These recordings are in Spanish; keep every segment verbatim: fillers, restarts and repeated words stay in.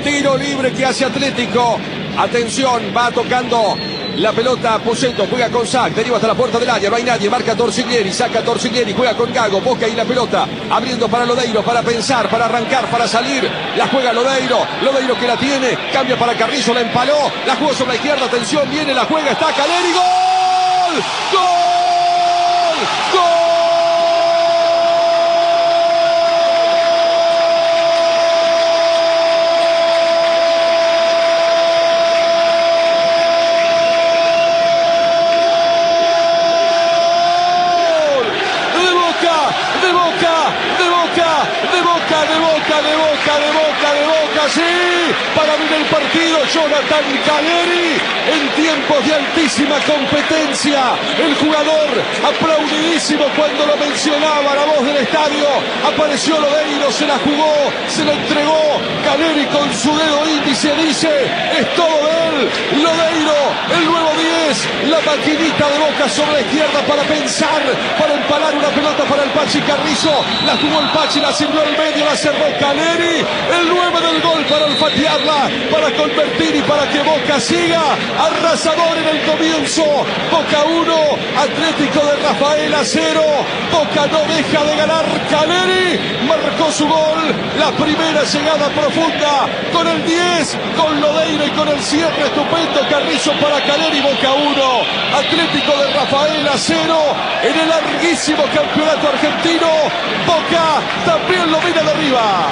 Tiro libre que hace Atlético. Atención, va tocando la pelota Posetto, juega con Sac, deriva hasta la puerta del área, no hay nadie, marca Torsiglieri, saca Torsiglieri, juega con Gago, Boca y la pelota, abriendo para Lodeiro, para pensar, para arrancar, para salir, la juega Lodeiro, Lodeiro que la tiene, cambia para Carrizo, la empaló, la jugó sobre la izquierda, atención, viene, la juega, está Caleri, ¡gol! ¡Gol! ¡Gol! De Boca, de Boca, de Boca, sí, para abrir el partido, Jonathan Caleri, en tiempos de altísima competencia, el jugador aplaudidísimo cuando lo mencionaba la voz del estadio, apareció Lodeiro, se la jugó, se la entregó, Caleri con su dedo índice dice, es todo de él, Lodeiro, el nuevo diez, la maquinita de Boca sobre la izquierda para pensar, para empalar una pelota para el Pachi Carrizo, la jugó el Pachi, la sirvió al medio, la cerró Caleri, el nueve del gol para olfatearla, para convertir y para que Boca siga arrasador en el comienzo. Boca uno, Atlético de Rafaela cero. Boca no deja de ganar. Caleri marcó su gol, la primera llegada profunda con el diez, con Lodeiro y con el cierre estupendo. Carrizo para Caleri. Boca uno, Atlético de Rafaela cero. En el larguísimo campeonato argentino, Boca también lo mira de arriba.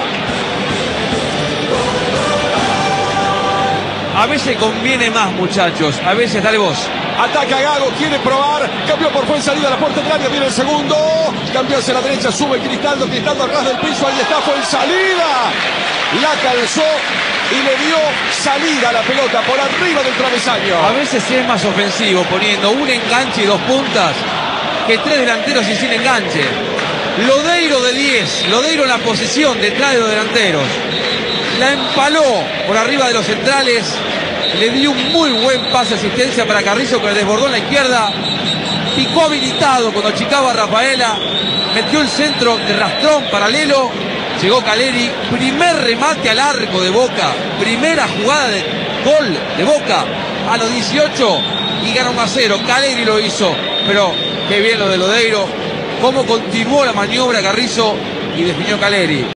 A veces conviene más, muchachos. A veces, dale vos. Ataca Gago, quiere probar. Cambió por fuera, salida a la puerta del área. Viene el segundo. Cambió hacia la derecha, sube Cristaldo. Cristaldo al ras del piso. Ahí está, fue en salida. La calzó y le dio salida a la pelota por arriba del travesaño. A veces es más ofensivo poniendo un enganche y dos puntas que tres delanteros y sin enganche. Lodeiro de diez. Lodeiro en la posición detrás de los delanteros. La empaló por arriba de los centrales, le dio un muy buen pase de asistencia para Carrizo que le desbordó en la izquierda, picó habilitado cuando achicaba a Rafaela, metió el centro de rastrón paralelo, llegó Caleri, primer remate al arco de Boca, primera jugada de gol de Boca a los dieciocho y gana uno a cero, Caleri lo hizo, pero qué bien lo de Lodeiro, cómo continuó la maniobra Carrizo y definió Caleri.